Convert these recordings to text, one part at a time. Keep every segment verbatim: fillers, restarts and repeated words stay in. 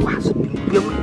Wah, sedih dia mah.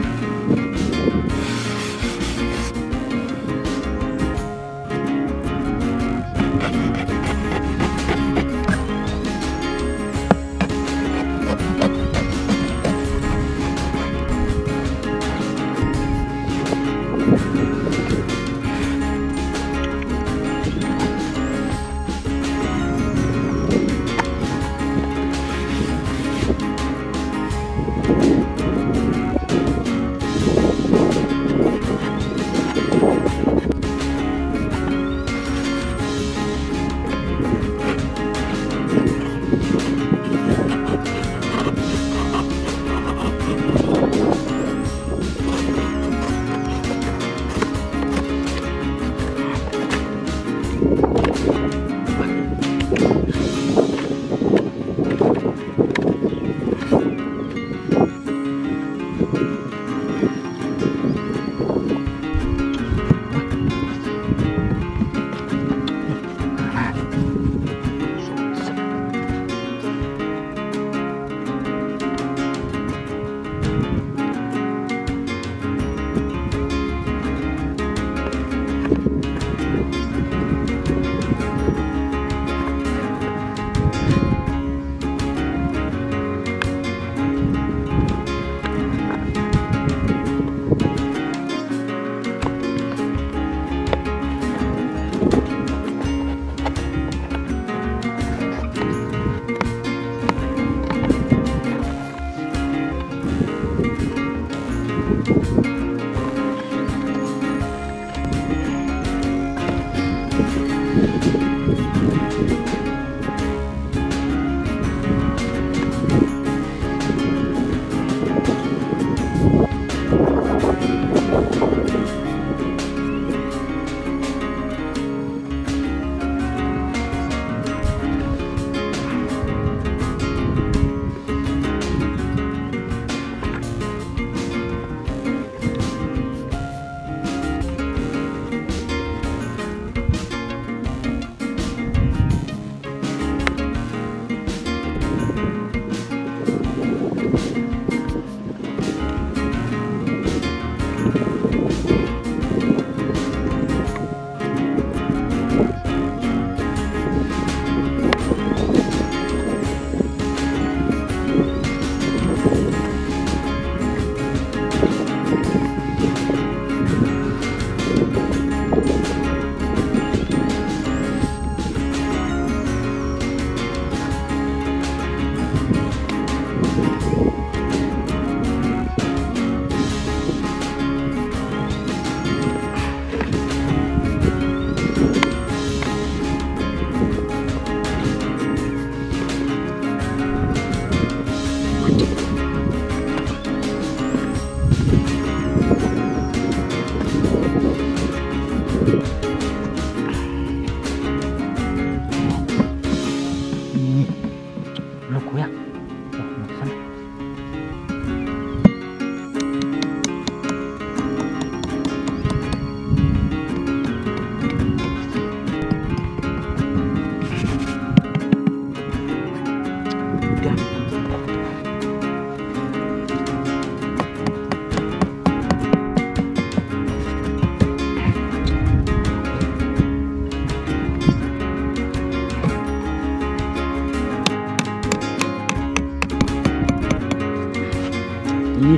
Ih,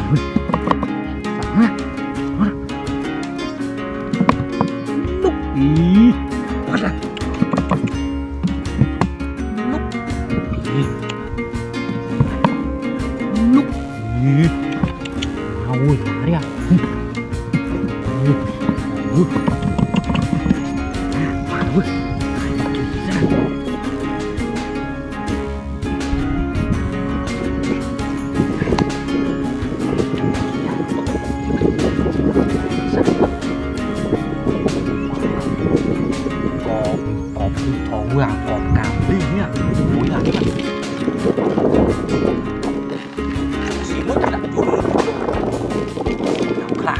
sama. Núp. Ih, ada. Núp. Ih. Núp. Ih. Ôi, lari à. Ih. Ui. Ui. Thổ à, còn cào đi nhá. Ui là cái này. Chỉ mất cái đặt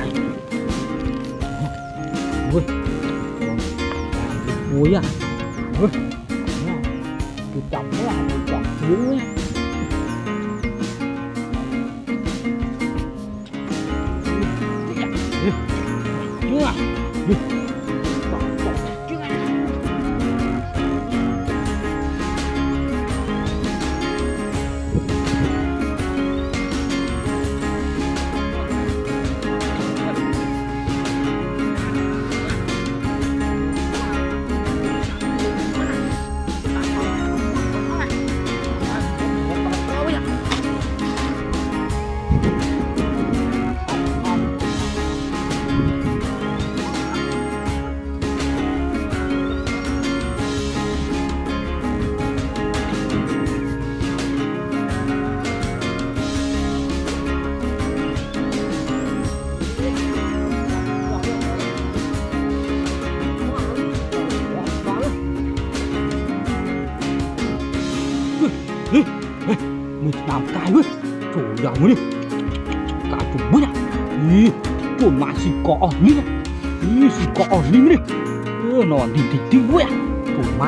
Mình làm cay với trời dạo mới đi cay cùng với nhá ý trời mà xì cọ đi ý xì cọ đi đi nó đi thì tiêu với trời mà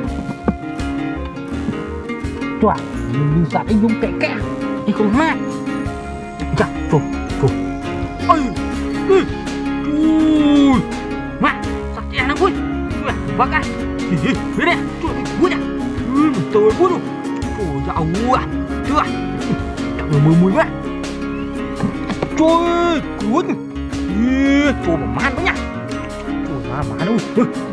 trời mình ra anh dùng kẻ kẻ đi không ma chặt trời trời ơi ui ui mà sạch đèn nó vui bác ai đi đi đây trời vui nhá mình tới vui luôn trời dạo à chưa chẳng mùi mùi mùi quá trời ơi cuốn trời mà man quá nhá trời mà man ui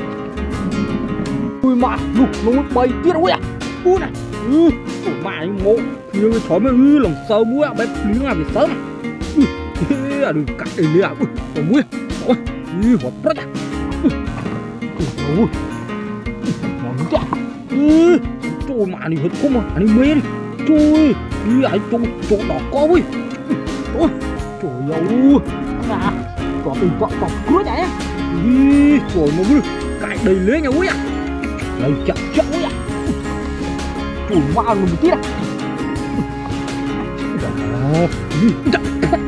ui mà lục nó bay tiết ui à ui này trời mà anh ngộ nhưng cái chó mà ui lòng sâu mũi à bé miếng làm việc sớm à à đừng cắt đi đi à ui còn mũi ôi ui hộp rất à ui mòn chết ui trời mà đi hết không mà anh mê đi trời đi ai chỗ chỗ đỏ có vui ôi trời ơi à có tình vợ bọc cưới nhá đi trời mà vui cãi đầy lưới nhà vui à đây chặt chặt vui à trời mà ăn một tí à đó đi chặt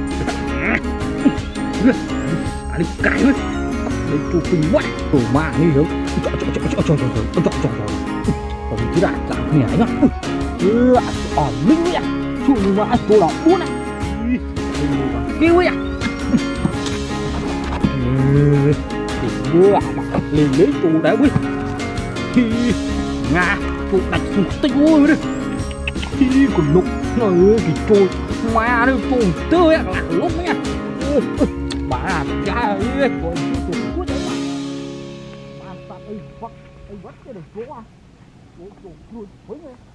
à đi cãi với đây chú kinh quá trời mà đi hiểu cho cho cho cho cho cho cho cho còn tí đã giảm nhẹ nhá ừ ở linh ấy à chú mà ăn tô đỏ uống này kêu ấy à vừa lên lấy tù đã quý nga tụ đánh sụt tinh ôi đi khi còn lục ơi thì trôi mà nó trôi tươi ạ lạc lúc nha bà cha ơi còn chú tụ quá đấy mà ta đây vắt đây vắt cái đầu chỗ à chỗ chỗ luôn với nghe